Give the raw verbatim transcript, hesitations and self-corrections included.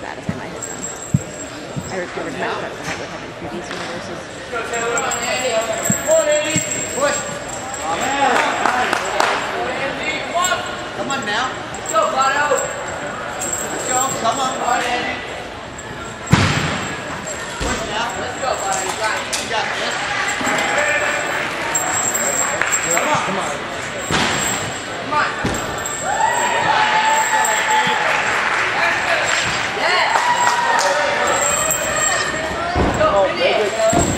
bad as I might have done. I recovered much better than I would have in previous universes. Push! Come on now. Let's go, Bono. Let's go. Come on, Bono. Push now. Let's go, Bono. You got it. You got this. Come on. Come on. Come on. Yeah. Go, finish.